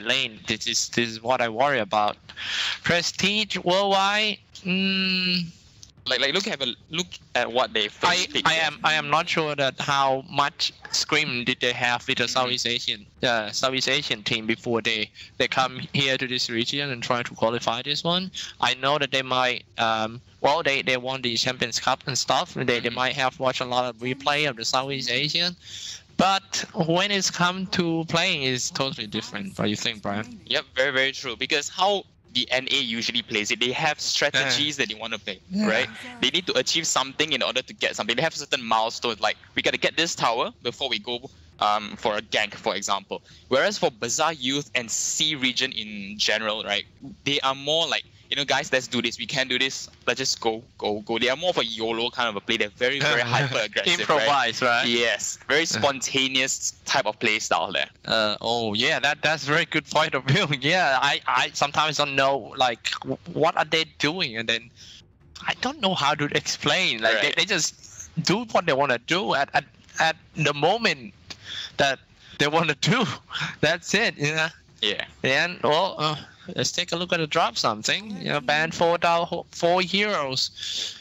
lane. This is what I worry about. Prestige worldwide. Like look at what they first picked. I am not sure that how much scrim did they have with the Southeast Asian team before they come here to this region and try to qualify this one. I know that they might they won the Champions Cup and stuff. They might have watched a lot of replay of the Southeast Asian. But when it's come to playing, it's totally different. What do you think, Brian? Yep, very, very true. Because how the NA usually plays it, they have strategies that they want to play, right? They need to achieve something in order to get something. They have certain milestones, like we got to get this tower before we go for a gank, for example. Whereas for Bazaar Youth and C region in general, right, they are more like, guys, let's do this. We can do this. Let's just go. They are more of a YOLO kind of a play. They're very, very hyper aggressive. Improvise, right? Yes, very spontaneous type of play style there. That's a very good point of view. Yeah, I sometimes don't know like what are they doing, and then I don't know how to explain. Like they just do what they want to do at the moment that they want to do. That's it. Yeah. And let's take a look at the drop something. Ban 4 heroes.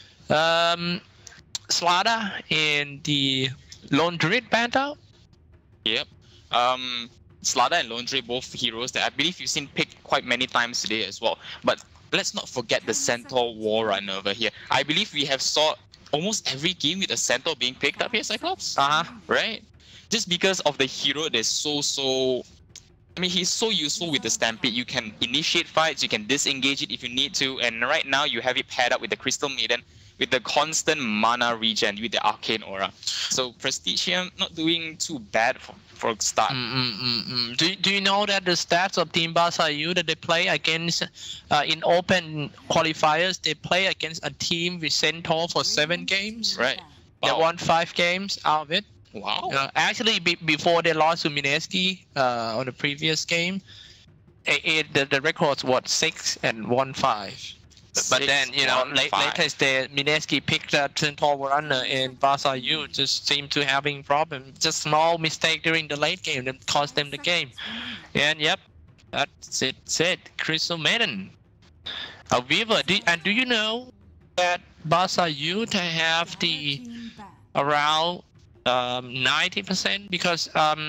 Slada in the Lone Druid banned out. Yep. Slada and Lone Druid, both heroes that I believe you've seen picked quite many times today as well. But let's not forget the Centaur War Runner over here. I believe we have saw almost every game with a Centaur being picked up here, Cyclops. Right? Just because of the hero that's so he's so useful with the Stampede. You can initiate fights, you can disengage it if you need to, and right now you have it paired up with the Crystal Maiden with the constant mana regen with the Arcane Aura. So Prestige here not doing too bad for a start. Do you know that the stats of Team Bazaar Youth that they play against in open qualifiers, they play against a team with Centaur for 7 games? Right. They won 5 games out of it. Wow. Actually, before they lost to Mineski on the previous game, the record was 6 and 1-5. But then, latest day, Mineski picked up Centaur Runner and Bazaar Youth just seemed to having problems. Just small mistake during the late game that cost them the game. And yep, that's it. Crystal Maiden. However, do you know that Bazaar Youth have the around 90% because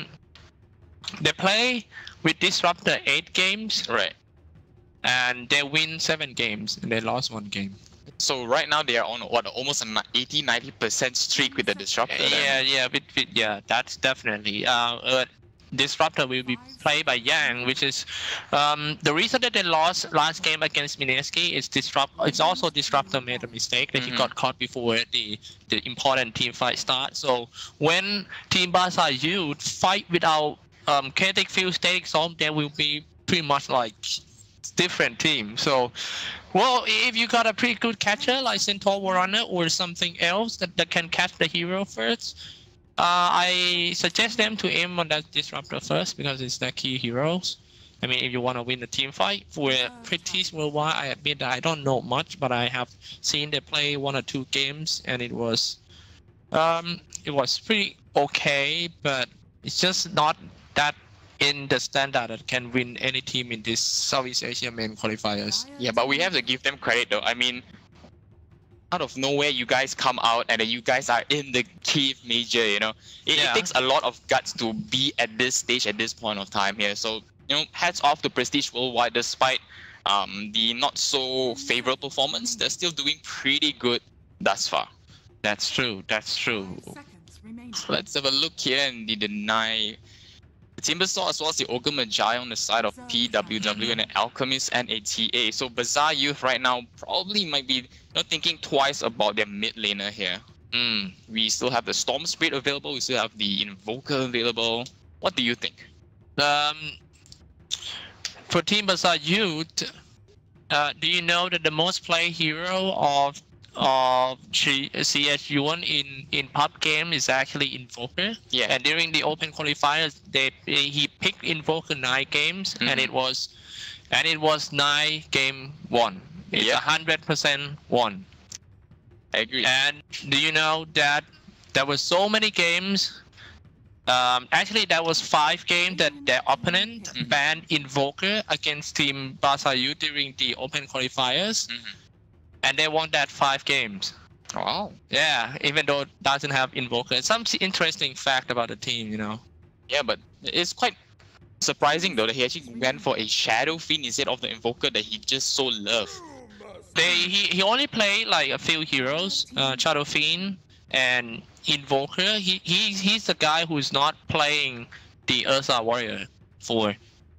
they play with Disruptor 8 games, right? And they win 7 games and they lost 1 game. So right now they are on almost an 80-90% streak with the Disruptor. Yeah, that's definitely. Disruptor will be played by Yang, which is the reason that they lost last game against Mineski is It's also Disruptor made a mistake that he got caught before the important team fight starts. So when Team Bazaar Youth fight without Chaotic Field Static Storm, they will be pretty much like different team. So, if you got a pretty good catcher like Centaur Runner or something else that can catch the hero first, I suggest them to aim on that Disruptor first because it's the key heroes. I mean, if you want to win the team fight for Prestige Worldwide, I admit that I don't know much, but I have seen they play 1 or 2 games, and it was pretty okay, but it's just not that in the standard that can win any team in this Southeast Asia main qualifiers. Yeah, but we have to give them credit though. I mean, out of nowhere you guys come out and you guys are in the Kyiv major, it takes a lot of guts to be at this stage at this point of time here. So hats off to Prestige Worldwide. Despite the not so favorable performance, they're still doing pretty good thus far. That's true. So let's have a look here in the deny. The Timbersaw as well as the Ogre Magi on the side of PWW and an Alchemist and a TA. So Bazaar Youth right now probably might be thinking twice about their mid laner here. We still have the Storm Spirit available. We still have the Invoker available. What do you think? For Team Bazaar Youth, do you know that the most played hero of CSU1 in pub game is actually Invoker? Yeah. And during the open qualifiers, he picked Invoker 9 games, and it was 9 game won. It's 100% won. I agree. And do you know that there were so many games Actually, that was 5 games that their opponent banned Invoker against Team Barca Youth during the Open qualifiers, and they won that 5 games. Wow. Yeah, even though it doesn't have Invoker. Some interesting fact about the team, you know. Yeah, but it's quite surprising though that he actually went for a Shadow Fiend instead of the Invoker that he just so loved. He only played like a few heroes, Shadow Fiend and Invoker. He's the guy who's not playing the Ursa Warrior for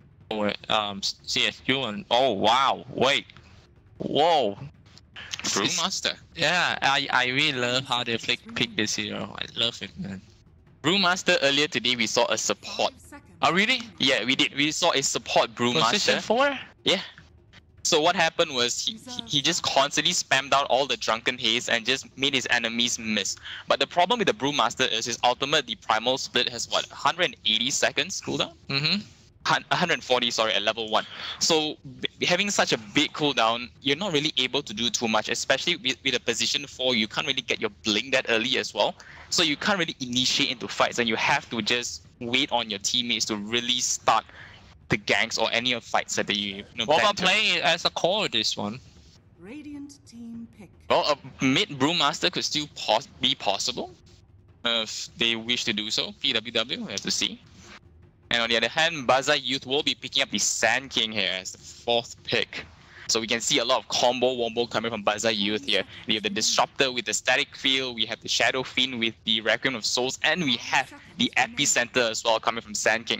CSU. And oh wow, wait, whoa, Brewmaster. Yeah, I really love how they pick this hero. I love it, man. Brewmaster, earlier today we saw a support. Oh really? Yeah, we did. We saw a support Brewmaster. Position 4? Yeah. So what happened was he just constantly spammed out all the Drunken Haze and just made his enemies miss. But the problem with the Brewmaster is his ultimate, the Primal Split, has what, 180 seconds cooldown? 140, sorry, at level 1. So having such a big cooldown, you're not really able to do too much, especially with a position 4, you can't really get your blink that early as well. So you can't really initiate into fights, and you have to just wait on your teammates to really start the ganks or any of fights that you know. What about playing it as a core, this one? Radiant team pick. Well, a mid Brewmaster could still be possible if they wish to do so. PWW, we have to see. And on the other hand, Baza Youth will be picking up the Sand King here as the 4th pick. So we can see a lot of combo coming from Baza Youth here. We have the Disruptor with the Static Field, we have the Shadow Fiend with the Requiem of Souls, and we have the Epicenter as well coming from Sand King.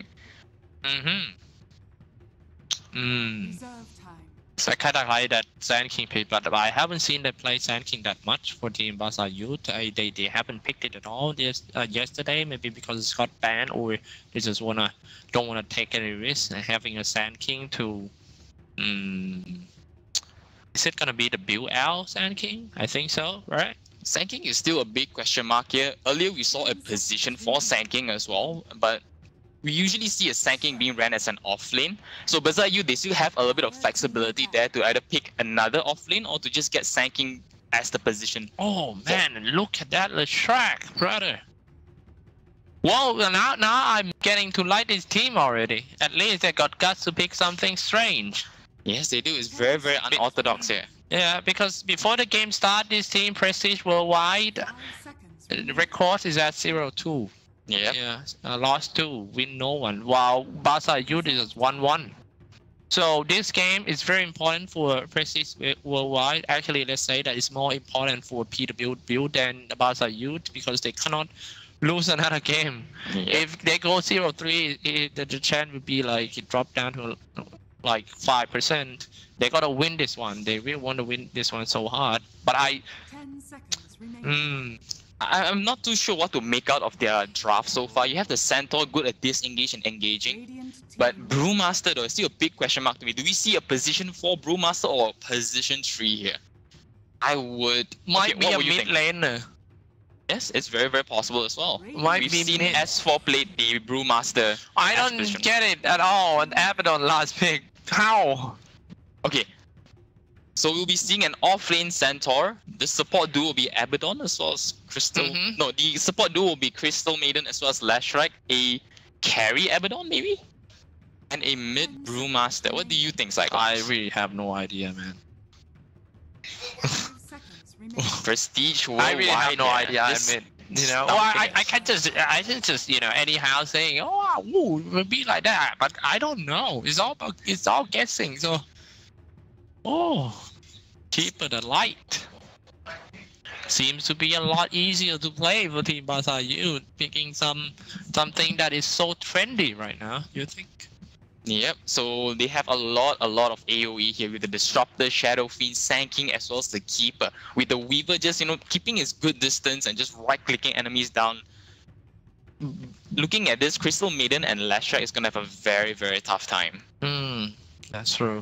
So I kind of like that Sand King pick, but I haven't seen them play Sand King that much for Team Barca Youth. They haven't picked it at all yesterday, maybe because it's got banned, or they just don't wanna take any risk having a Sand King to. Is it gonna be the build out Sand King? I think so, right? Sand King is still a big question mark here. Earlier we saw a position for Sand King as well, but we usually see a Sand King being ran as an off lane. So Baza Youth, they still have a little bit of flexibility there to either pick another off lane or to just get Sand King as the position. Oh man, look at that Leshrac, brother. Well, now I'm getting to like this team already. At least they got guts to pick something strange. Yes, they do. It's very, very unorthodox here. Yeah, because before the game started, this team Prestige Worldwide the record is at 0-2. Yep. Yeah, lost 2, win no one. While Barca Youth is 1-1. So this game is very important for Prestige Worldwide. Actually, let's say that it's more important for PWW than Barca Youth because they cannot lose another game. Yep. If they go 0-3, the chance would be like it dropped down to like 5%. They gotta win this one. They really want to win this one so hard. But 10 seconds remaining. I'm not too sure what to make out of their draft so far. You have the Centaur good at disengage and engaging. But Brewmaster though is still a big question mark to me. Do we see a position 4 Brewmaster or a position 3 here? I would... Might be a mid laner. Yes, it's very, very possible as well. Might We've be seen S4 played the Brewmaster. I don't get it at all. An Abaddon last pick. How? Okay. So we'll be seeing an off-lane Centaur. The support duo will be Abaddon as well as Crystal. No, the support duo will be Crystal Maiden as well as Leshrac. A carry Abaddon maybe? And a mid Brewmaster. What do you think, Cyclops? I really have no idea, man. Prestige Worldwide. I really have no idea. I This- mean, you know, well, I can just you know anyhow saying, oh, ooh, it would be like that, but I don't know. It's all guessing. So, cheaper the light. Seems to be a lot easier to play for Team Barca Youth, picking something that is so trendy right now. You think? Yep, so they have a lot of AoE here with the Disruptor, Shadow Fiend, Sand King, as well as the Keeper. With the Weaver just, keeping his good distance and just right-clicking enemies down. Looking at this, Crystal Maiden and Leshrac is going to have a very, very tough time. That's true.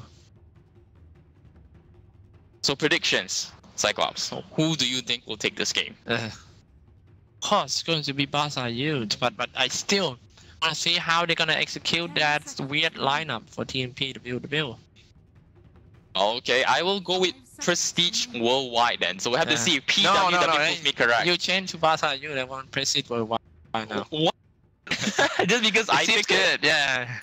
So predictions, Cyclops. Who do you think will take this game? Of course, it's going to be Barca Youth, but I still want to see how they're going to execute that weird lineup for Team PWW. Okay, I will go with Prestige Worldwide then. So we'll have to see if PWW proves me correct. You change to Barca Youth, I want Prestige Worldwide now. What? Just because I seems picked it. good, yeah.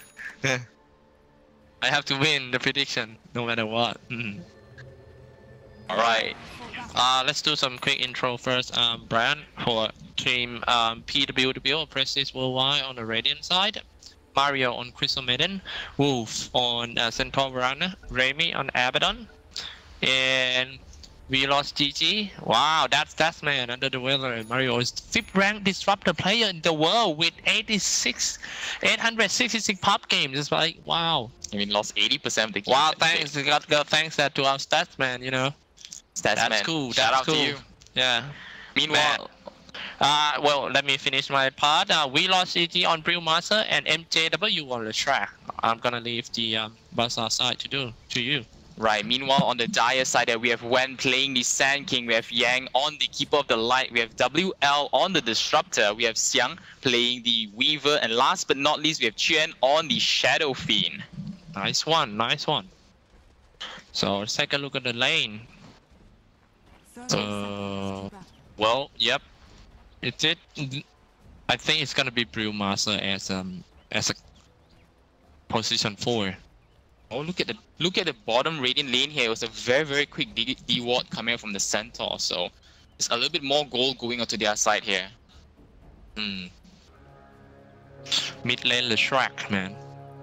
I have to win the prediction, no matter what. Alright. Let's do some quick intro first. Brian for team PWW, Prestige Worldwide on the Radiant side. Mario on Crystal Maiden. Wolf on Centaur Verana. Remy on Abaddon. And we lost GG. Wow, that's man under the weather. Mario is 5th ranked disruptor player in the world with 866 pop games. It's like, wow. I mean, lost 80% of the games. Wow, thanks. We got thanks that to our stats man, you know. That's cool. Shout That's out cool. to you. Yeah. Meanwhile, well, let me finish my part. We lost CG on Brewmaster and MJW on the track. I'm gonna leave the Bazaar side to you. right. Meanwhile, on the Dire side, we have Wen playing the Sand King. We have Yang on the Keeper of the Light. We have WL on the Disruptor. We have Xiang playing the Weaver, and last but not least, we have Chen on the Shadow Fiend. Nice one. So let's take a look at the lane. Well, yep. It's it. I think it's gonna be Brewmaster as a position 4. Oh, look at the bottom Radiant lane here. It was a very quick D ward coming out from the Centaur, so it's a little bit more gold going onto their side here. Mid lane Leshrac, man.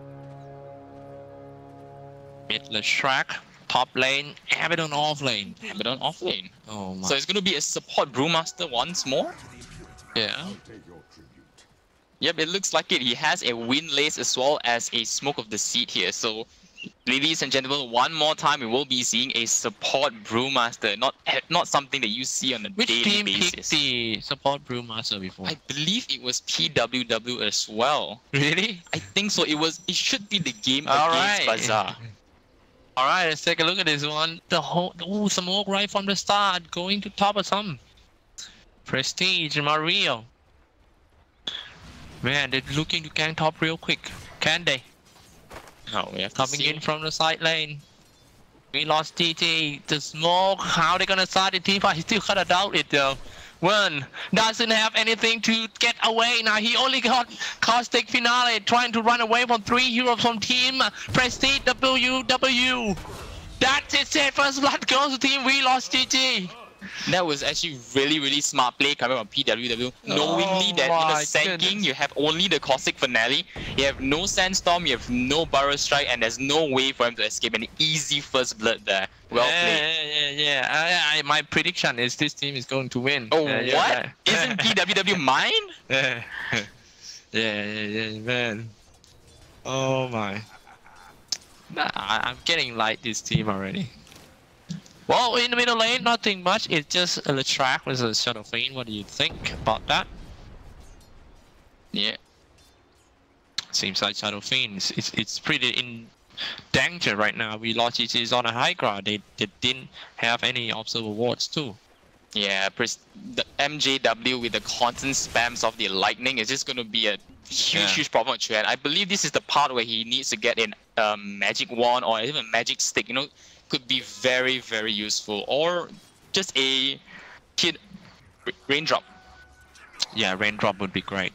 Mid Leshrac. Top lane, Abaddon off lane. Abaddon off lane. Oh my. So it's going to be a support Brewmaster once more? Yeah. Yep, it looks like it. He has a Wind Lace as well as a Smoke of the Seed here. So, ladies and gentlemen, one more time we will be seeing a support Brewmaster. Not something that you see on a Which daily team basis. picked the support Brewmaster before? I believe it was PWW as well. Really? I think so. It should be the game All against right. Bazaar. Alright, let's take a look at this one. The whole smoke right from the start, going to top of some. Prestige, Mario. Man, they're looking to gang top real quick. Can they? No, we have to Coming see. in from the side lane. We lost TT. The smoke, how they gonna start the team fight? I still kinda doubt it though. One doesn't have anything to get away now. He only got Caustic Finale trying to run away from 3 heroes from team Prestige WW. That's it. First blood goes to team. We lost GG. That was actually really smart play coming from PWW. Knowingly that in my the Sand King goodness. you have only the Caustic Finale, you have no Sandstorm, you have no Burrow Strike, and there's no way for him to escape. An easy first blood there. Well played. Yeah. My prediction is this team is going to win. Oh, yeah, what? Isn't PWW mine? Yeah, man. Oh my. Nah, I'm getting like this team already. Well, in the middle lane, nothing much. It's just a track with a Shadow Fiend. What do you think about that? Yeah. Seems like Shadow Fiend it's pretty in danger right now. We lost GG's on a high ground. They didn't have any observer wards too. Yeah, the MJW with the constant spams of the lightning is just going to be a huge problem with Chuan. I believe this is the part where he needs to get in magic wand or even a magic stick, you know, could be very useful, or just a kid raindrop. Yeah, raindrop would be great.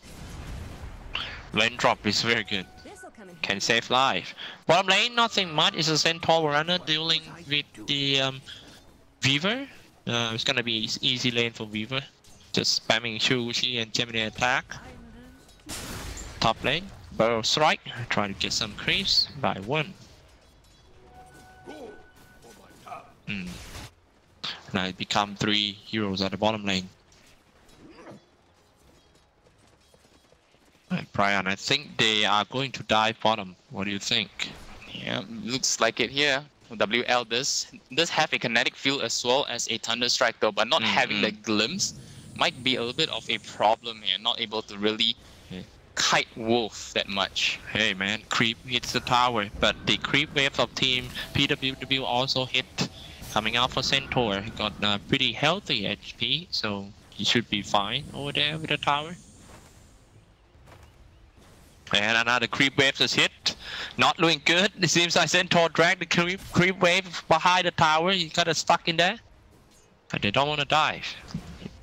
Raindrop is very good. Can save life. Bottom lane, nothing much. It's a Centaur runner dealing with the Weaver. It's gonna be easy lane for Weaver. Just spamming Shushi and Gemini attack. Top lane, Burrow Strike. Try to get some creeps by 1. Now it become 3 heroes at the bottom lane. Brian, I think they are going to dive bottom. What do you think? Yeah, looks like it here. WL does have a kinetic field as well as a Thunder Strike though, but not having the glimpse might be a little bit of a problem here. Not able to really kite Wolf that much. Hey man, creep hits the tower, but the creep wave of team PWW also hit. Coming out for Centaur, he got pretty healthy HP, so he should be fine over there with the tower. And another creep wave is hit. Not doing good. It seems like Centaur dragged the creep wave behind the tower. He got stuck in there. But they don't want to dive.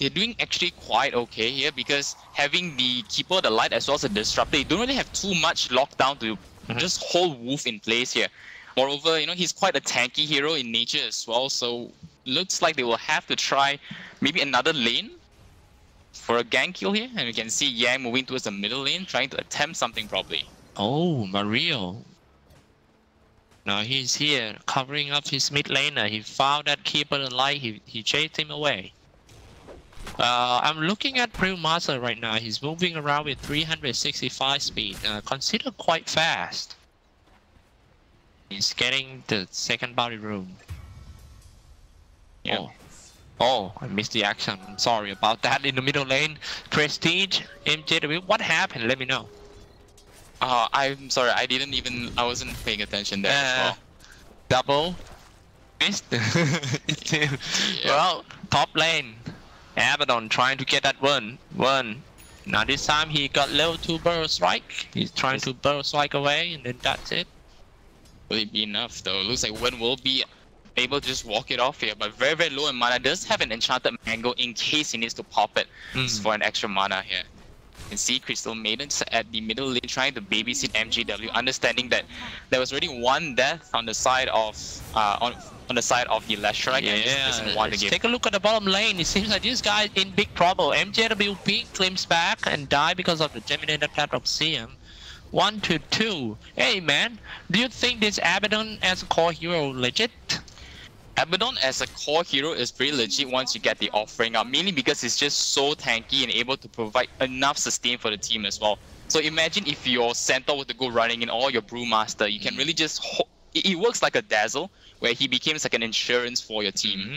they're doing actually quite okay here because having the Keeper, the Light, as well as the Disruptor, they don't really have too much lockdown to just hold Wolf in place here. Moreover, you know, he's quite a tanky hero in nature as well, so looks like they will have to try maybe another lane for a gank kill here. And we can see Yang moving towards the middle lane, trying to attempt something probably. Oh, Mario. Now he's here covering up his mid laner. He found that Keeper the Light, he chased him away. I'm looking at Brewmaster right now. He's moving around with 365 speed, considered quite fast. He's getting the second body room. Yeah. Oh, I missed the action. I'm sorry about that. In the middle lane, Prestige, MJW. What happened? Let me know. I'm sorry. I wasn't paying attention there as well. Double. Missed. Well, top lane. Abaddon trying to get that one. Now this time he got level 2 Burrow Strike. He's trying to Burrow Strike away, and then that's it. Will it be enough though? Looks like Wen will be able to just walk it off here, but very, very low in mana. Does have an enchanted mango in case he needs to pop it for an extra mana here. You can see Crystal Maidens at the middle lane trying to babysit MJW, understanding that there was already one death on the side of on the side of the Leshrac, and just doesn't want to give. Take a look at the bottom lane. It seems like this guy is in big trouble. MJWP claims back and die because of the Geminator Platform CM. 1-2. Hey man, do you think this Abaddon as a core hero legit? Abaddon as a core hero is pretty legit once you get the offering up, mainly because it's just so tanky and able to provide enough sustain for the team as well. So imagine if your Centaur were to go running in or your Brewmaster, you can really just it works like a Dazzle, where he becomes like an insurance for your team.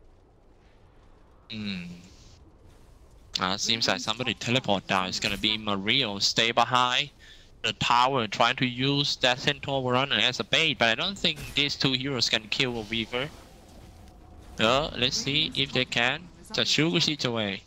Seems like somebody teleport down. It's gonna be Mario. Stay behind the tower, trying to use that Centaur runner as a bait, but I don't think these two heroes can kill a Weaver. Let's see if they can. Just shoot it away.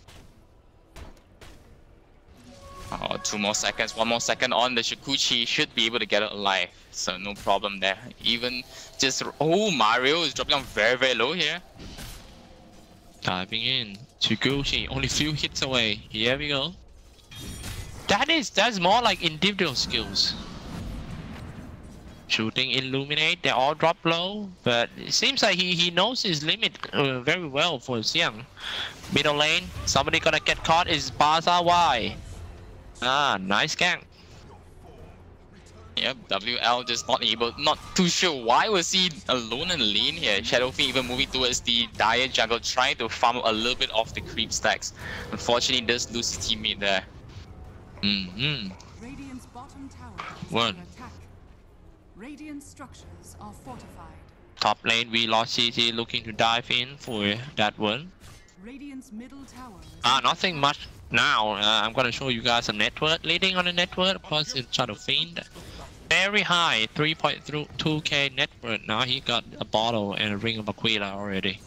Oh, 2 more seconds, 1 more second on the Shukuchi, should be able to get it alive, so no problem there. Even just, oh, Mario is dropping down very, very low here. Diving in, Shukuchi, only few hits away. Here we go. That's more like individual skills. Shooting Illuminate, they all drop low, but it seems like he knows his limit very well for Xiang. Middle lane, somebody gonna get caught is Baza Y. Nice gank. Yep, WL just not too sure why was he alone in the lane here. Shadow Fiend even moving towards the Dire jungle, trying to farm a little bit of the creep stacks. Unfortunately, does lose his teammate there. Radiant's bottom tower is One. under attack. Radiant structures are fortified. Top lane, we lost CT looking to dive in for that one. Radiant's middle tower is Nothing much now. I'm gonna show you guys a network. Leading on the network, plus it's Shadow Fiend. Very high, 3.2k network. Now he got a bottle and a Ring of Aquila already.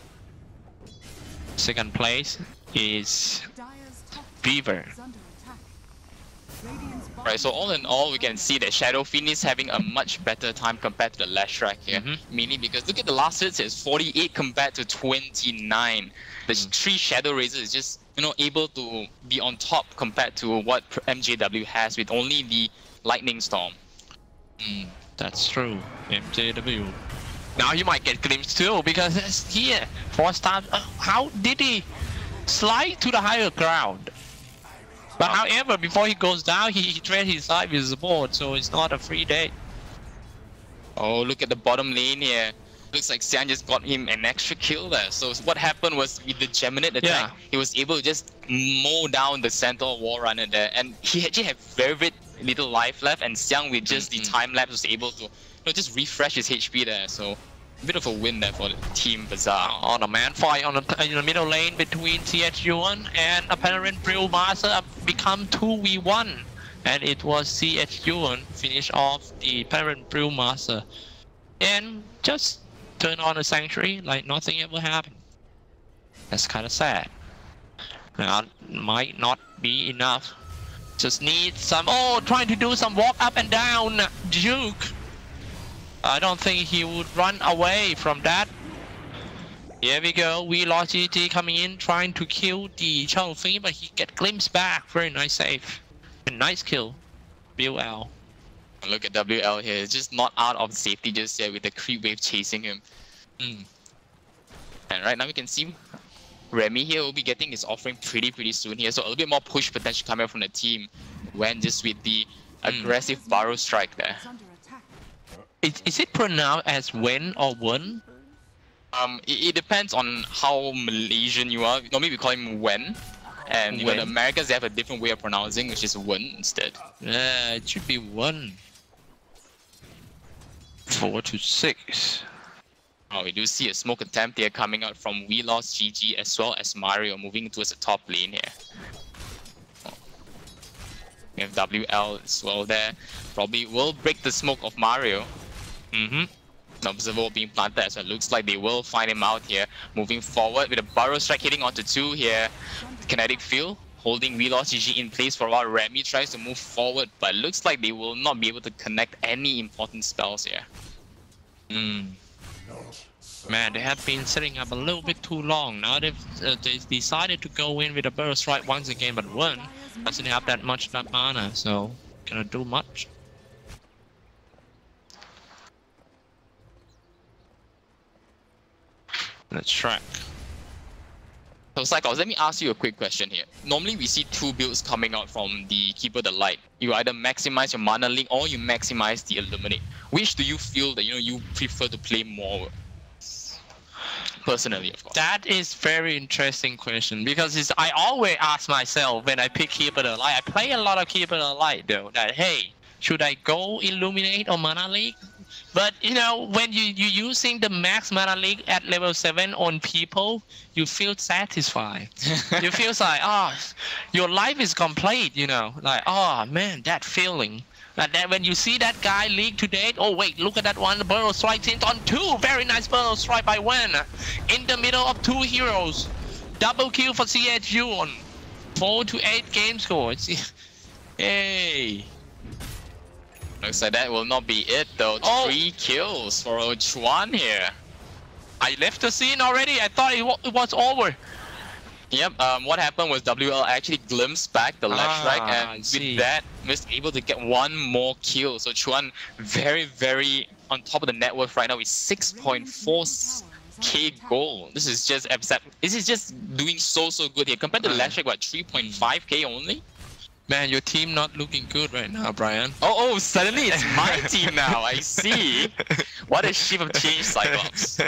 Second place is Dire's top Beaver. is under attack. Radiant's bottom Right, so all in all, we can see that Shadow Fiend is having a much better time compared to the Leshrac here. Meaning because look at the last hits, it's 48 compared to 29. The 3 Shadow Razor is just, you know, able to be on top compared to what MJW has with only the Lightning Storm. That's true. MJW. Now he might get glimpsed too, because it's here. 4 stars. How did he slide to the higher ground? But however, before he goes down, he traded his life with the board, so it's not a free day. Oh, look at the bottom lane here. Looks like Xian just got him an extra kill there. So what happened was with the Geminate attack, he was able to just mow down the Centaur War Runner there. And he actually had very, very little life left, and Xiang with just the time lapse was able to, you know, just refresh his HP there. So a bit of a win there for the Team Bazaar. On a man fight in the middle lane between TH Yuan and apparent Brewmaster become 2v1. And it was TH Yuan finish off the parent Brewmaster. And just turn on a Sanctuary like nothing ever happened. That's kind of sad. Might not be enough. Just need some, trying to do some walk up and down juke. I don't think he would run away from that. Here we go. We lost GG coming in, trying to kill the Chao Fei, but he get glimpsed back. Very nice save. A nice kill. WL. Look at WL here. It's just not out of safety just yet with the creep wave chasing him. And right now we can see Remy here will be getting his offering pretty soon here. So a little bit more push potential coming from the team when just with the aggressive Burrow strike there. It's under attack. Is it pronounced as Wen or Wen? It depends on how Malaysian you are. Normally we call him Wen. And you know, the Americans, they have a different way of pronouncing, which is Wen instead. Yeah, it should be 1. 4 to 6. Oh, we do see a smoke attempt here coming out from We Lost GG as well as Mario moving towards the top lane here. We have WL as well there. Probably will break the smoke of Mario. Observer being planted as well. Looks like they will find him out here. Moving forward with a Burrow strike hitting onto 2 here. Kinetic field holding We Lost GG in place for a while. Remy tries to move forward, but looks like they will not be able to connect any important spells here. Man, they have been setting up a little bit too long. Now they decided to go in with a Burrow strike once again, but 1 doesn't have that much mana, so cannot do much. Let's track. So Cyclops, let me ask you a quick question here. Normally we see 2 builds coming out from the Keeper the Light. You either maximize your mana link or you maximize the Illuminate. Which do you feel that you prefer to play more? Personally, of course. That is very interesting question because I always ask myself when I pick Keeper the Light. I play a lot of Keeper the Light though. That hey, should I go Illuminate or Mana Leak? But you know, when you're using the max Mana Leak at level 7 on people, you feel satisfied. You feel like, your life is complete, you know. Like, man, that feeling. And then when you see that guy leak today, oh wait, look at that one, Burrow strike in on 2. Very nice Burrow strike by Wen. In the middle of 2 heroes. Double kill for CHU on 4 to 8 game score. Hey. Looks like that will not be it though. 3 kills for Chuan here. I left the scene already. I thought it was over. Yep, what happened was WL actually glimpsed back the left strike and with that was able to get 1 more kill. So Chuan very on top of the net worth right now with 6.4k gold. This is just doing so good here. Compared to the last strike, what, 3.5k only? Man, your team not looking good right now, Brian. Oh, suddenly it's my team now. I see. What a shift of change, Cyclops.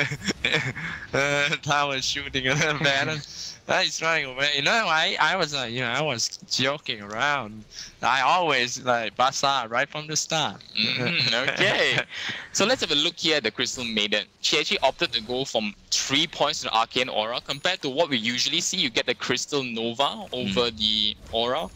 Tower shooting man. He's running away. You know, I was like, I was joking around. I always like Bazaar right from the start. Okay. So let's have a look here at the Crystal Maiden. She actually opted to go from 3 points to the Arcane Aura. Compared to what we usually see, you get the Crystal Nova over the Aura.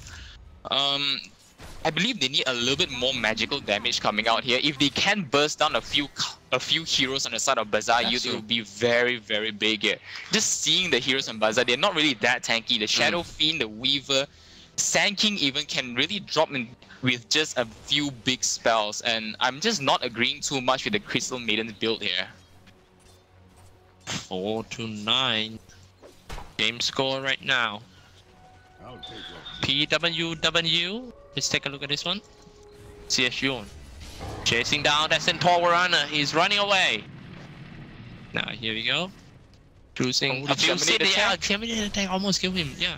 I believe they need a little bit more magical damage coming out here. If they can burst down a few heroes on the side of Bazaar, it will be very big here. Just seeing the heroes on Bazaar, they're not really that tanky. The Shadow Fiend, the Weaver, Sand King even can really drop in with just a few big spells. And I'm just not agreeing too much with the Crystal Maiden's build here. 4 to 9. Game score right now. PWW. Let's take a look at this one. CSU chasing down that Centaur runner. He's running away. Now here we go. Choosing a few city. Yeah, Terminator attack almost killed him. Yeah.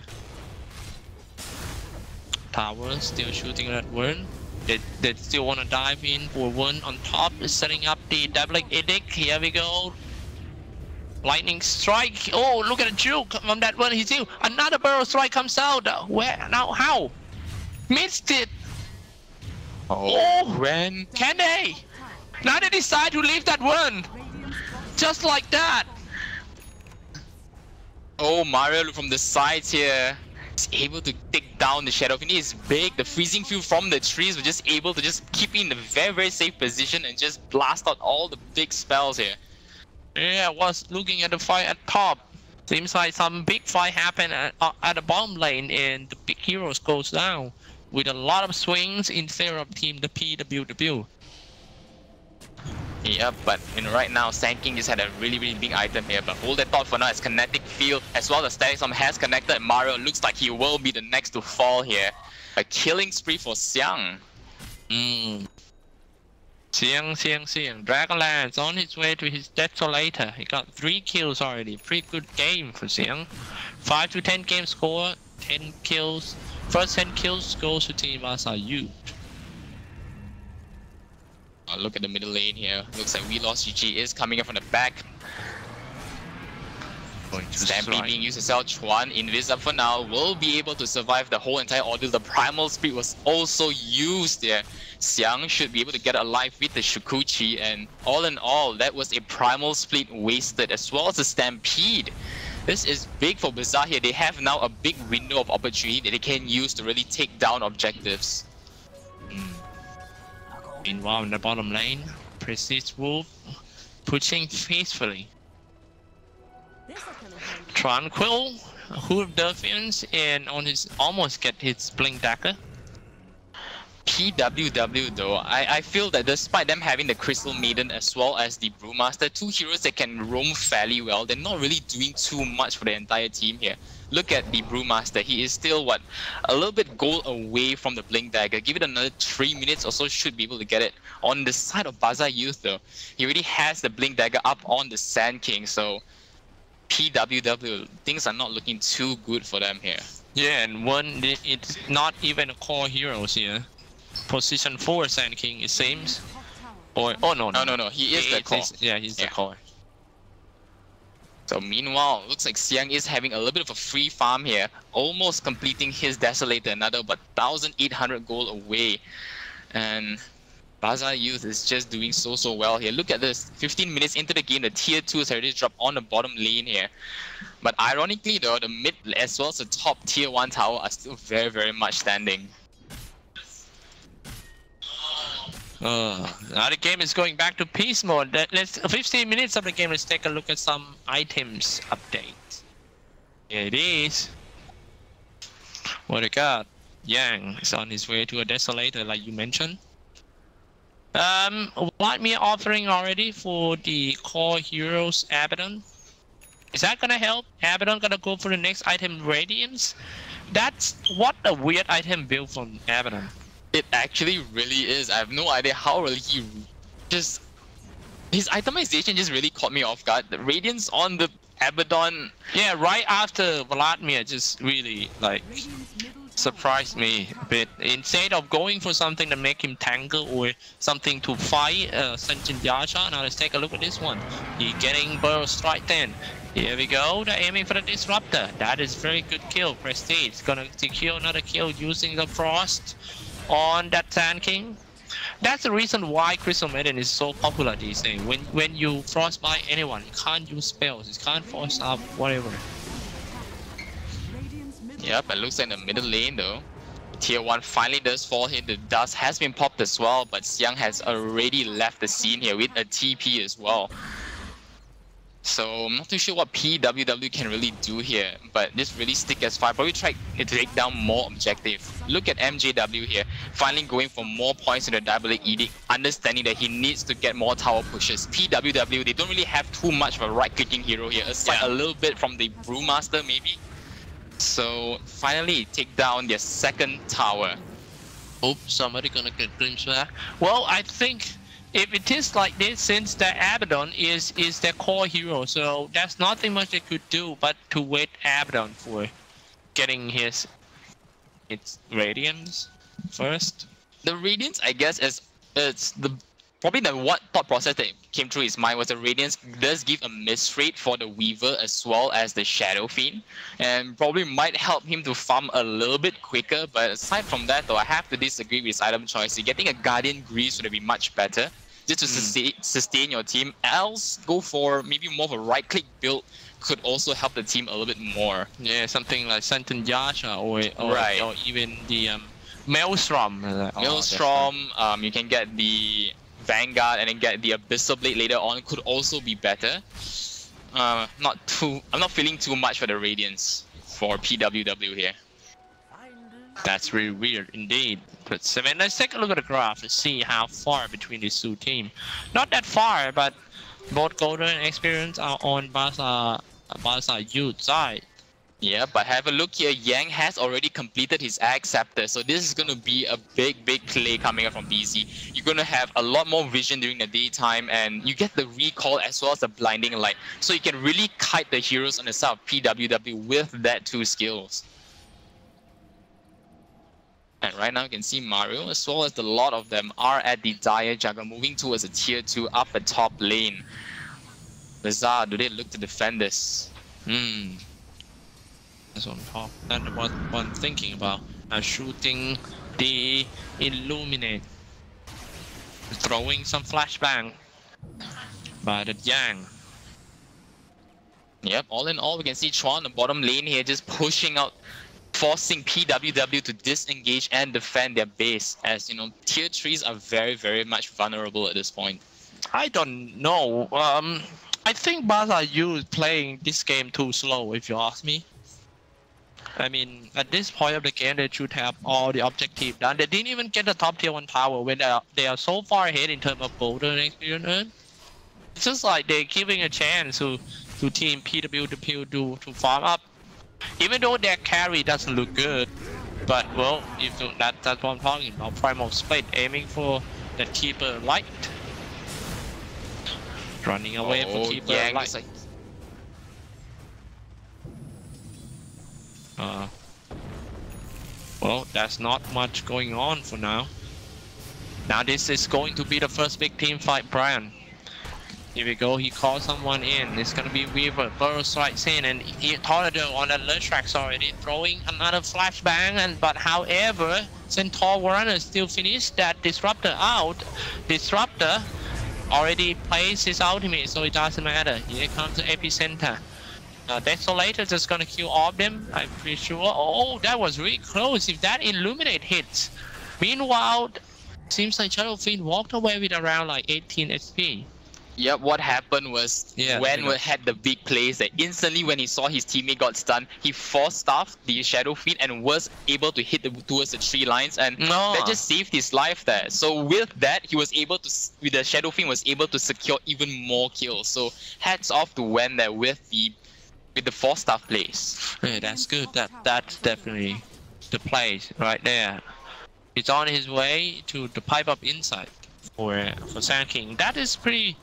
Tower still shooting at one. They still want to dive in for one on top. Setting up the double edict. Here we go. Lightning strike. Oh, look at the juke from that one. He's still another Burrow strike comes out. Where now? How? Missed it. Oh, when can they? Now they decide to leave that one. Just like that. Oh, Mario from the sides here is able to take down the Shadow Fiend. He's big. The freezing field from the trees was just able to just keep in a very safe position and just blast out all the big spells here. Yeah, I was looking at the fight at top. Seems like some big fight happened at the bottom lane and the big heroes goes down with a lot of swings in favor of team the PWW. Yeah, but right now, Sand King just had a really big item here. But hold that thought for now as Kinetic Field as well as Static Storm has connected. Mario looks like he will be the next to fall here. A killing spree for Xiang. Xiang. Dragonlance on his way to his Desolator. He got 3 kills already. Pretty good game for Xiang. 5 to 10 game score, 10 kills. First 10 kills goes to Team Asa Youth. Look at the middle lane here. Looks like We Lost GG is coming up from the back. Stampede being used to sell Chuan. Invis up for now. Will be able to survive the whole entire ordeal. The Primal Speed was also used there. Xiang should be able to get alive with the Shukuchi. And all in all, that was a Primal Split wasted as well as a Stampede. This is big for Bazaar here. They have now a big window of opportunity that they can use to really take down objectives. Meanwhile, in the bottom lane, Prestige Wolf pushing faithfully. Tranquil, Hoof Defense, and on his almost get his Blink Dagger. PWW though, I feel that despite them having the Crystal Maiden as well as the Brewmaster, 2 heroes that can roam fairly well, they're not really doing too much for the entire team here. Look at the Brewmaster, he is still what, a little bit gold away from the Blink Dagger. Give it another 3 minutes or so, should be able to get it. On the side of Bazaar Youth though, he already has the Blink Dagger up on the Sand King, so PWW, things are not looking too good for them here. Yeah, and it's not even a core heroes here. Position 4 Sand King, it seems. Or no, he is the core. Yeah, he's the core. So meanwhile, looks like Xiang is having a little bit of a free farm here, almost completing his Desolator, another but 1,800 gold away. And Bazaar Youth is just doing so well here. Look at this, 15 minutes into the game, the tier 2 has already dropped on the bottom lane here. But ironically though, the mid as well as the top tier 1 tower are still very much standing. Now the game is going back to peace mode. Let's 15 minutes of the game. Let's take a look at some items update. Here it is. What we got? Yang is on his way to a Desolator, like you mentioned. Vladimir offering already for the core heroes Abaddon. Is that gonna help? Abaddon gonna go for the next item, Radiance? That's what a weird item build from Abaddon. It actually really is. I have no idea how really he just... His itemization just really caught me off guard. The Radiance on the Abaddon... Yeah, right after Vladimir just really like surprised me a bit. Instead of going for something to make him tangle or something to fight Sentient Yasha, now let's take a look at this one. He getting Burrow Strike then. Here we go, they're aiming for the Disruptor. That is very good kill. Prestige gonna secure another kill using the Frost on that Sand King. That's the reason why Crystal Maiden is so popular these days. When you frostbite anyone, you can't use spells, you can't force up whatever. Yep, it looks like in the middle lane though. Tier 1 finally does fall here. The dust has been popped as well, but Xiang has already left the scene here with a TP as well. So I'm not too sure what PWW can really do here, but just really stick as far. Probably try to take down more objective. Look at MJW here, finally going for more points in the Diabolic Edict, understanding that he needs to get more tower pushes. PWW, they don't really have too much of a right-clicking hero here, aside a little bit from the Brewmaster maybe. So finally take down their second tower. Hope somebody gonna get glimpse back. Well, I think if it is like this, since the Abaddon is their core hero, so there's nothing much they could do but to wait Abaddon for getting its Radiance first. The Radiance, I guess, it's probably what thought process that came through his mind was the Radiance does give a miss rate for the Weaver as well as the Shadow Fiend, and probably might help him to farm a little bit quicker. But aside from that though, I have to disagree with his item choice. Getting a Guardian Greaves would be much better, just to sustain your team. Else, go for maybe more of a right-click build could also help the team a little bit more. Yeah, something like Sentient Yasha or even the Maelstrom. Maelstrom, you can get the Vanguard and then get the Abyssal Blade later on, could also be better. I'm not feeling too much for the Radiance for PWW here. That's really weird indeed. But Seven, let's take a look at the graph to see how far between these two teams. Not that far, but both Golden and Experience are on Barca youth side. Yeah, but have a look here. Yang has already completed his Axe Scepter, so this is going to be a big play coming up from BZ. You're going to have a lot more vision during the daytime, and you get the recall as well as the blinding light. So you can really kite the heroes on the side of PWW with that two skills. And right now you can see Mario as well as a lot of them are at the Dire Jugger, moving towards a tier 2 up the top lane. Lazar, do they look to defend this? That's on top. That's what I'm thinking about. Shooting the Illuminate. Throwing some flashbang by the Yang. Yep, all in all, we can see Chuan on the bottom lane here just pushing out, forcing PWW to disengage and defend their base. As you know, tier 3s are very much vulnerable at this point. I don't know. I think Barca U is playing this game too slow, if you ask me. I mean, at this point of the game, they should have all the objective done. They didn't even get the top tier 1 power when they are so far ahead in terms of golden experience. It's just like they're giving a chance to team PWW to farm up. Even though their carry doesn't look good, but well, if that's what I'm talking about. Primal Split aiming for the Keeper Light. Running away from Keeper Light. Well, there's not much going on for now. Now this is going to be the first big team fight, Brian. Here we go, he calls someone in. It's gonna be Weaver. Burrow strikes in, and Tornado on the alert tracks already, throwing another flashbang. But however, Centaur Warrunner still finished that Disruptor out. Disruptor already placed his ultimate, so it doesn't matter. Here comes the Epicenter. Desolator just gonna kill all of them, I'm pretty sure. Oh, that was really close. If that Illuminate hits. Meanwhile, seems like Shadow Fiend walked away with around like 18 SP. Yep, what happened was when we had the big plays that instantly when he saw his teammate got stunned, he force-staffed the Shadow Fiend and was able to hit towards the tree lines, and that just saved his life there. So with that, he was able to, with the Shadow Fiend, was able to secure even more kills. So hats off to Wen there with the force-staff plays. Yeah, that's good. That's definitely the play right there. He's on his way to the pipe up inside for Sand King. That is pretty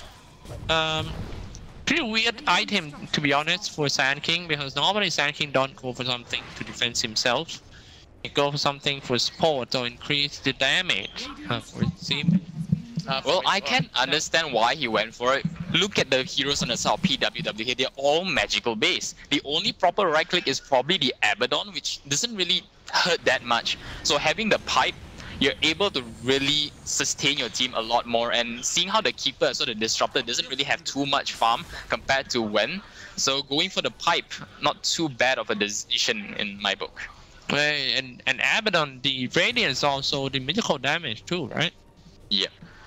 weird item, to be honest, for Sand King, because normally Sand King don't go for something to defend himself. He go for something for support or increase the damage for his team. Well, I can understand why he went for it. Look at the heroes on the side of PWW here, they're all magical base. The only proper right click is probably the Abaddon, which doesn't really hurt that much. So having the pipe, you're able to really sustain your team a lot more, and seeing how the Keeper, so the Disruptor, doesn't really have too much farm compared to Wen. So going for the pipe, not too bad of a decision in my book. And Abaddon, the Radiance also the mythical damage too, right? Yeah.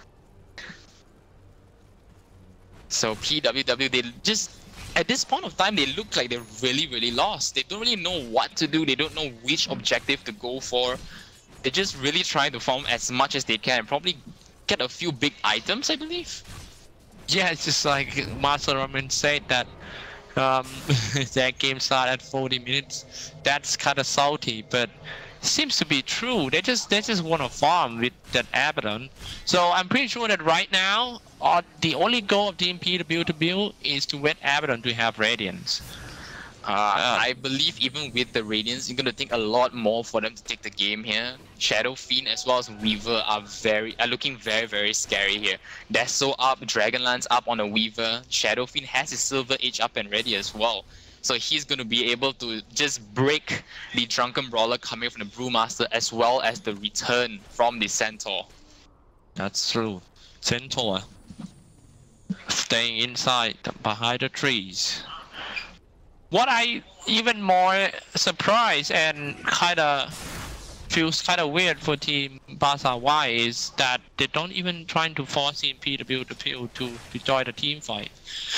So PWW, they just, at this point of time, they look like they're really lost. They don't really know what to do. They don't know which objective to go for. They're just really trying to farm as much as they can. Probably get a few big items, I believe. Yeah, it's just like Master Ramen said that that game started at 40 minutes. That's kind of salty, but seems to be true. They just want to farm with that Abaddon. So I'm pretty sure that right now, the only goal of Team PWW is to get Abaddon to have Radiance. I believe even with the Radiance, you're gonna think a lot more for them to take the game here. Shadow Fiend as well as Weaver are looking very scary here. Deso up, Dragonlance up on a Weaver. Shadow Fiend has his Silver Age up and ready as well. So he's going to be able to just break the Drunken Brawler coming from the Brewmaster, as well as the return from the Centaur. That's true. Centaur staying inside behind the trees. What I even more surprised and feels kind of weird for Team Barca Y is that they don't even try to force Team PWW to join the team fight.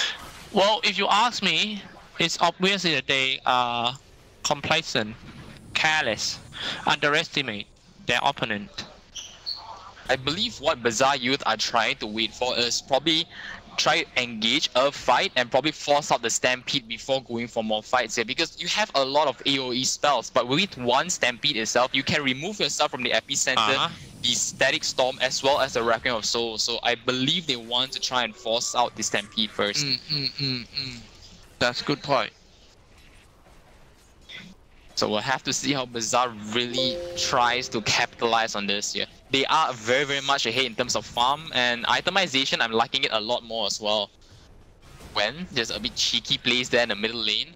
Well, if you ask me, it's obvious that they are complacent. careless, underestimate their opponent. I believe what Bazaar Youth are trying to wait for is probably try to engage a fight and probably force out the Stampede before going for more fights here, because you have a lot of AoE spells, but with one Stampede itself, you can remove yourself from the epicenter, the Static Storm, as well as the Wrapping of Souls. So I believe they want to try and force out the Stampede first. That's a good point. So we'll have to see how Bazaar really tries to capitalize on this here. They are very, very much ahead in terms of farm and itemization. I'm liking it a lot more as well. When there's a bit cheeky plays there in the middle lane.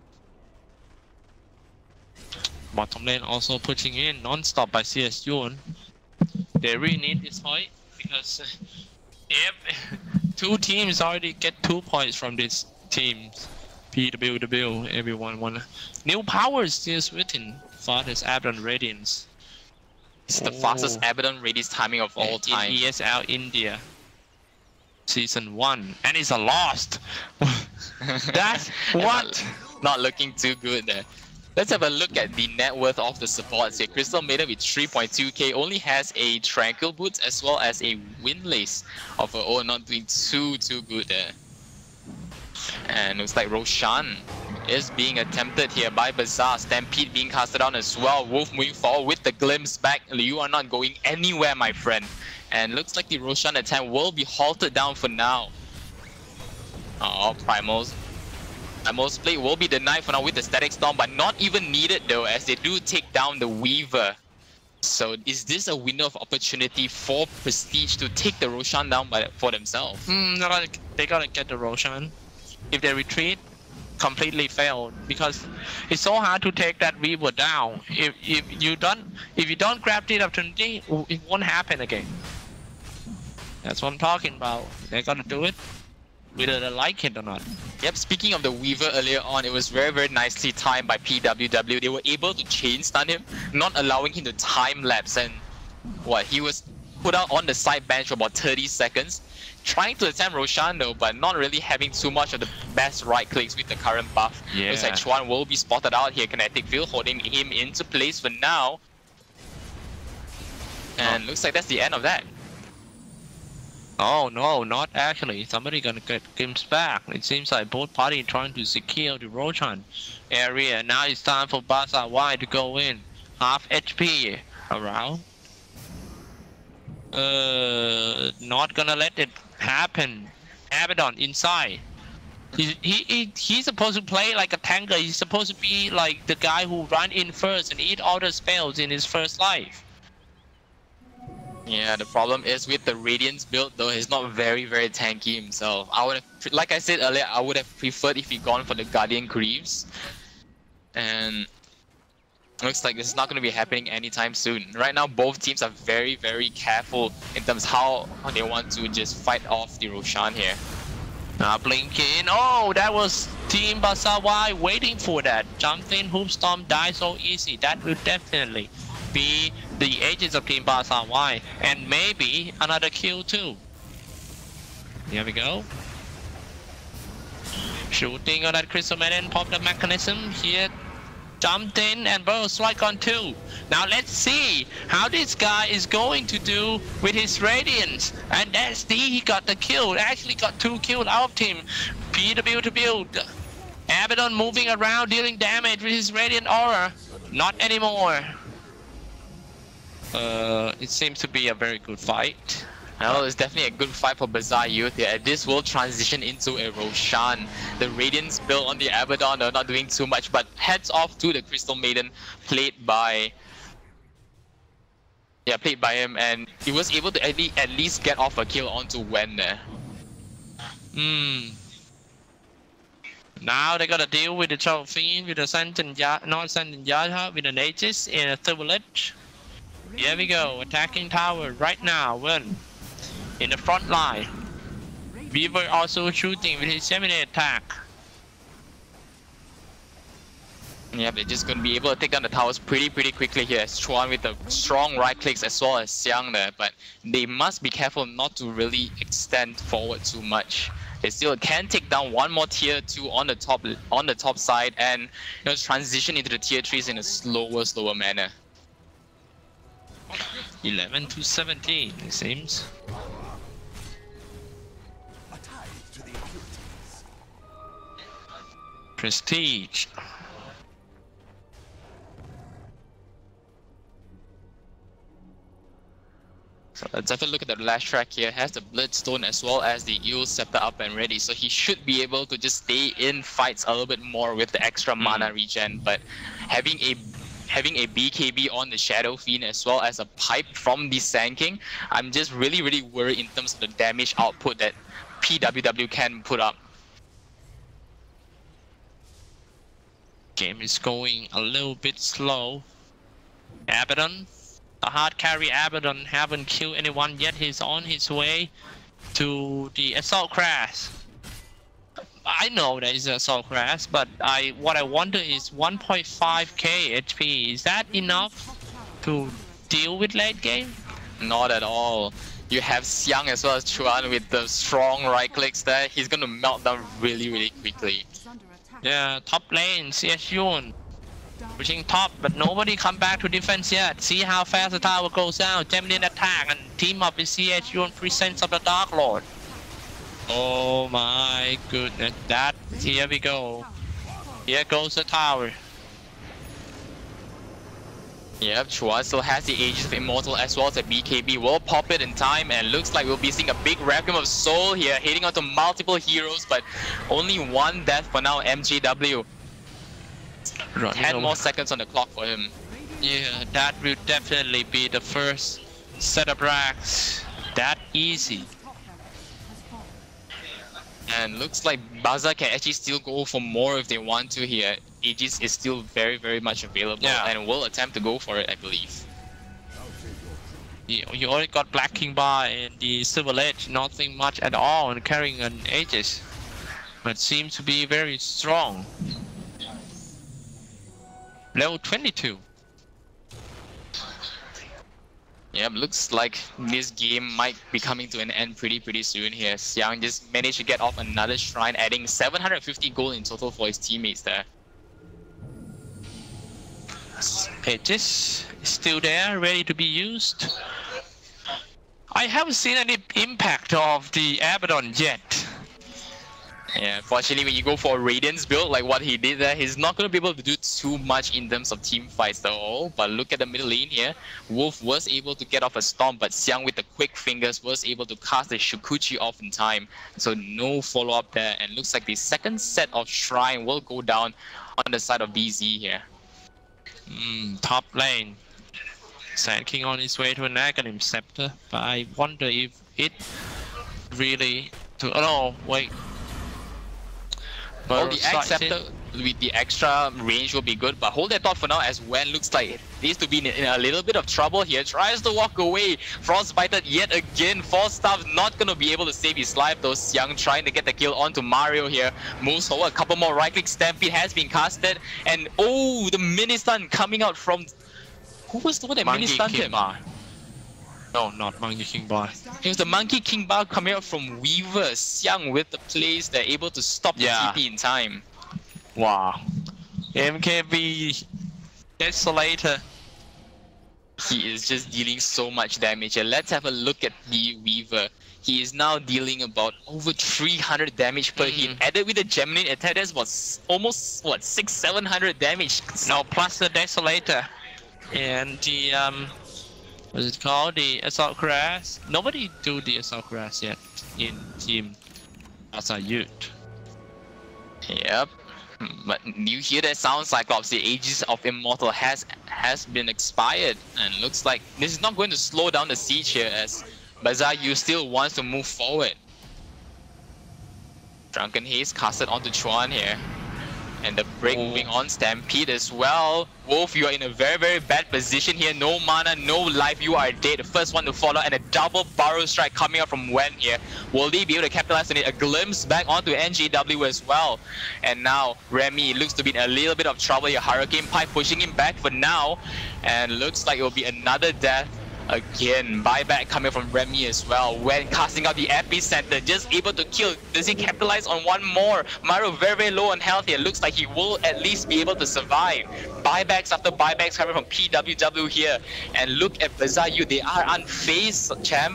Bottom lane also pushing in non-stop by CS Yun. They really need this fight because if two teams already get 2 points from these teams. PWW, everyone won. New power is still written. Fastest Abaddon Radiance. It's the fastest Abaddon Radiance timing of all time. In ESL India. Season 1. And it's a lost. That's what? Not looking too good there. Let's have a look at the net worth of the supports here. Crystal Maiden with 3.2k only has a Tranquil Boots as well as a Windlace of her own, not doing too good there. And looks like Roshan is being attempted here by Bazaar. Stampede being casted down as well. Wolf moving forward with the glimpse back. You are not going anywhere, my friend. And looks like the Roshan attempt will be halted down for now. Oh, Primal's play will be denied for now with the Static Storm, but not even needed though, as they do take down the Weaver. So is this a window of opportunity for Prestige to take the Roshan down for themselves? They gotta get the Roshan. If they retreat, completely failed, because it's so hard to take that Weaver down. If you don't grab the opportunity, it won't happen again. That's what I'm talking about. They gotta do it, whether they like it or not. Yep, speaking of the Weaver earlier on, it was very, very nicely timed by PWW. They were able to chain stun him, not allowing him to time lapse, and he was put out on the side bench for about 30 seconds. Trying to attempt Roshan though, but not really having too much of the best right clicks with the current buff. Yeah. Looks like Chuan will be spotted out here. Kinetic Field holding him into place for now. And looks like that's the end of that. Oh no, not actually. Somebody gonna get Gims back. It seems like both parties trying to secure the Roshan area. Now it's time for Bazaar Y to go in. Half HP around. Not gonna let it happen. Abaddon inside. He's supposed to play like a tanker. He's supposed to be like the guy who run in first and eat all the spells in his first life. Yeah, the problem is with the Radiance build though, he's not very, very tanky himself. I would have, like I said earlier, I would have preferred if he gone for the Guardian Greaves. And looks like this is not going to be happening anytime soon. Right now, both teams are very, very careful in terms of how they want to just fight off the Roshan here. Now blinking. Oh, that was Team Bazaar Y waiting for that. Jumped in, Hoop Storm died so easy. That will definitely be the agents of Team Bazaar Y. And maybe another kill too. Here we go. Shooting on that Crystal Maiden, pop the mechanism here. Jumped in and Burrow strike on 2. Now let's see how this guy is going to do with his Radiance. And that's he got the kill. Actually got 2 kills out of him. PWW. Abaddon moving around, dealing damage with his Radiant Aura. Not anymore. It seems to be a very good fight. Well, it's definitely a good fight for Bazaar Youth here. This will transition into a Roshan. The Radiance build on the Abaddon are not doing too much, but heads off to the Crystal Maiden, played by him, and he was able to at least get off a kill onto Wen there. Now they gotta deal with the Trophy, with the Yata, with the Nages in a Village. Here we go, attacking tower right now. Wen in the front line. Weaver also shooting with his Gemini attack. Yeah, they're just going to be able to take down the towers pretty quickly here. Chuan with the strong right clicks as well as Xiang there, but they must be careful not to really extend forward too much. They still can take down one more tier 2 on the top side and transition into the tier 3s in a slower manner. 11 to 17, it seems. Prestige. So let's have a look at the last track here. Has the Bloodstone as well as the Eel Scepter up and ready, so he should be able to just stay in fights a little bit more with the extra mana regen. But having a BKB on the Shadow Fiend as well as a pipe from the Sand King, I'm just really worried in terms of the damage output that PWW can put up. Game is going a little bit slow. Abaddon, the hard carry Abaddon, haven't killed anyone yet. He's on his way to the Assault Crash. I know there is Assault Crash, but what I wonder is 1.5k HP. Is that enough to deal with late game? Not at all. You have Xiang as well as Chuan with the strong right clicks there. He's gonna melt down really quickly. Yeah, top lane, CSUN pushing top, but nobody come back to defense yet. See how fast the tower goes down. Gemini attack and team up with CSUN Presence of the Dark Lord. Oh my goodness, here we go. Here goes the tower. Yep, Chuan still has the Aegis of Immortal as well as a BKB. Will pop it in time, and looks like we'll be seeing a big Requiem of Soul here, hitting onto multiple heroes, but only one death for now, MJW. 10 more seconds on the clock for him. Yeah, that will definitely be the first set of racks. That easy. And looks like Baza can actually still go for more if they want to here. Aegis is still very much available, and will attempt to go for it, I believe. You already got Black King Bar and the Silver Edge, nothing much at all, and carrying an Aegis, but seems to be very strong. Level 22. Yep, looks like this game might be coming to an end pretty soon here. Xiang just managed to get off another shrine, adding 750 gold in total for his teammates there. Aegis is still there, ready to be used. I haven't seen any impact of the Abaddon yet. Yeah, unfortunately when you go for a Radiance build like what he did there, he's not going to be able to do too much in terms of team fights though. But look at the middle lane here. Wolf was able to get off a Stomp, but Xiang with the quick fingers was able to cast the Shukuchi off in time. So no follow up there, and looks like the second set of Shrine will go down on the side of BZ here. Top lane. Sand King on his way to an Aghanim Scepter, but I wonder if it really... Oh no, wait. Well, the Axe Scepter with the extra range will be good, but hold that thought for now as Wen looks like it needs to be in a little bit of trouble here. Tries to walk away. Frostbite yet again. False Staff not going to be able to save his life though. Xiang trying to get the kill onto Mario here. Moves forward. A couple more right click. Stampede has been casted. And oh, the mini stun coming out from... Who was the one that mini stunned him? No, not Monkey King Bar. It was the Monkey King Bar coming out from Weaver. Xiang with the plays, they're able to stop the TP in time. Wow. MKB Desolator. He is just dealing so much damage. And let's have a look at the Weaver. He is now dealing about over 300 damage per hit. Added with the Gemini attack, that's almost, what, 600-700 damage. No, plus the Desolator. And the, what's it called? The Assault Crash. Nobody do the Assault Crash yet in Team Asa Youth. Yep. But you hear that sound, Cyclops? The Aegis of Immortal has been expired, and looks like this is not going to slow down the siege here as Bazaar Yu still wants to move forward. Drunken Haze casted onto Chuan here. And the break moving on, Stampede as well. Wolf, you are in a very bad position here. No mana, no life, you are dead. The first one to follow, and a double Burrow Strike coming out from Wen here. Will they be able to capitalize on it? A glimpse back onto NJW as well. And now, Remy looks to be in a little bit of trouble here. Hurricane Pipe pushing him back for now. And looks like it will be another death Again, buyback coming from Remy as well. When casting out the epicenter, just able to kill. Does he capitalize on one more? Mario very low on health here. Looks like he will at least be able to survive. Buybacks after buybacks coming from PWW here. And look at Bazayu, they are unfazed, champ.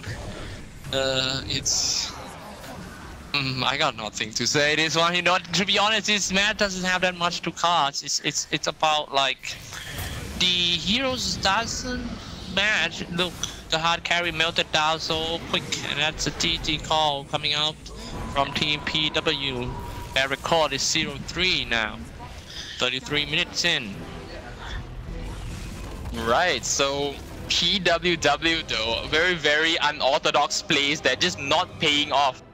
I got nothing to say this one. You know, to be honest, this match doesn't have that much to cast. It's about like the heroes doesn't match. Look, the hard carry melted down so quick, and that's a TT call coming out from Team PW. Their record is 0-3 now. 33 minutes in. Right, so PWW though, very unorthodox plays that just not paying off.